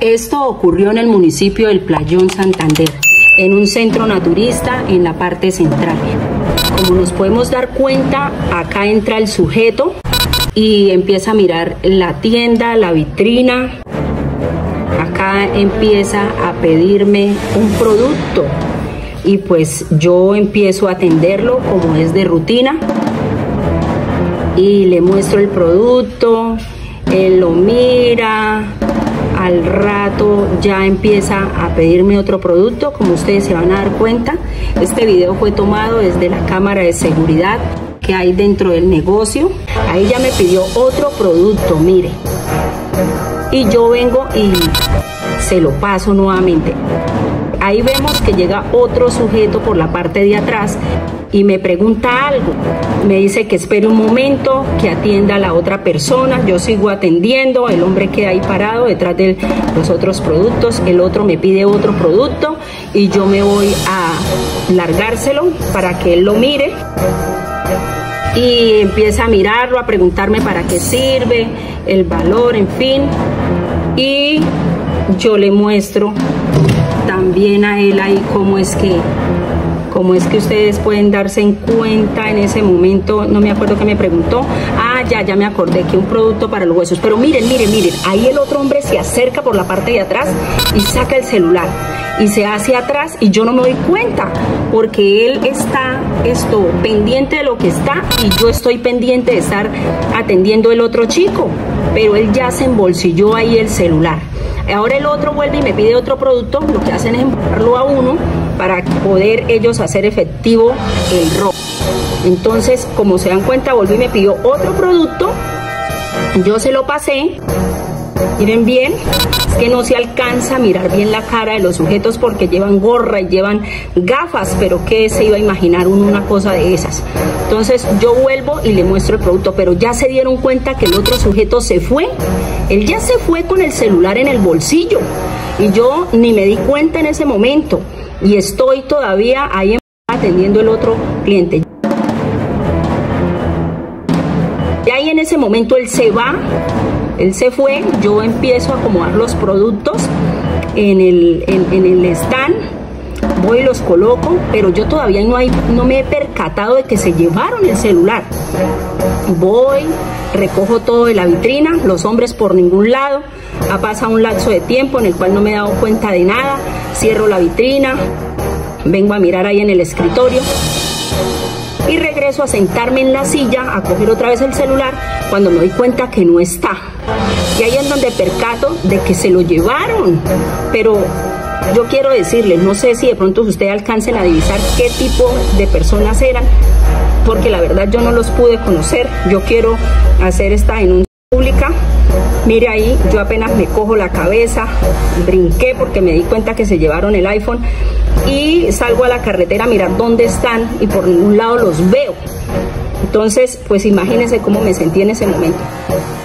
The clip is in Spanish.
Esto ocurrió en el municipio del Playón, Santander, en un centro naturista en la parte central. Como nos podemos dar cuenta, acá entra el sujeto y empieza a mirar la tienda, la vitrina. Acá empieza a pedirme un producto y pues yo empiezo a atenderlo como es de rutina y le muestro el producto, él lo mira. Al rato ya empieza a pedirme otro producto. Como ustedes se van a dar cuenta, este video fue tomado desde la cámara de seguridad que hay dentro del negocio. Ahí ya me pidió otro producto, mire, y yo vengo y se lo paso nuevamente. Ahí vemos que llega otro sujeto por la parte de atrás y me pregunta algo. Me dice que espere un momento, que atienda a la otra persona. Yo sigo atendiendo, el hombre queda ahí parado detrás de los otros productos. El otro me pide otro producto y yo me voy a largárselo para que él lo mire. Y empieza a mirarlo, a preguntarme para qué sirve, el valor, en fin. Y yo le muestro también a él ahí cómo es que ustedes pueden darse en cuenta en ese momento. No me acuerdo qué me preguntó. Ya me acordé, que un producto para los huesos. Pero miren, ahí el otro hombre se acerca por la parte de atrás y saca el celular y se hace atrás y yo no me doy cuenta porque él está pendiente de lo que está y yo estoy pendiente de estar atendiendo el otro chico, pero él ya se embolsilló ahí el celular. Ahora el otro vuelve y me pide otro producto. Lo que hacen es empujarlo a uno para poder ellos hacer efectivo el robo. Entonces, como se dan cuenta, volví y me pidió otro producto. Yo se lo pasé. Miren bien, es que no se alcanza a mirar bien la cara de los sujetos porque llevan gorra y llevan gafas, pero ¿qué se iba a imaginar uno una cosa de esas? Entonces yo vuelvo y le muestro el producto, pero ya se dieron cuenta que el otro sujeto se fue. Él ya se fue con el celular en el bolsillo y yo ni me di cuenta en ese momento y estoy todavía ahí atendiendo el otro cliente. Y ahí en ese momento él se va. Él se fue, yo empiezo a acomodar los productos en el stand, voy y los coloco, pero yo todavía no me he percatado de que se llevaron el celular. Voy, recojo todo de la vitrina, los hombres por ningún lado, ha pasado un lapso de tiempo en el cual no me he dado cuenta de nada, cierro la vitrina, vengo a mirar ahí en el escritorio y regreso a sentarme en la silla a coger otra vez el celular cuando me doy cuenta que no está. Y ahí es donde percato de que se lo llevaron. Pero yo quiero decirles, no sé si de pronto ustedes alcancen a divisar qué tipo de personas eran, porque la verdad yo no los pude conocer. Yo quiero hacer esta denuncia pública. Mire ahí, yo apenas me cojo la cabeza, brinqué porque me di cuenta que se llevaron el iPhone y salgo a la carretera a mirar dónde están y por ningún lado los veo. Entonces, pues imagínense cómo me sentí en ese momento.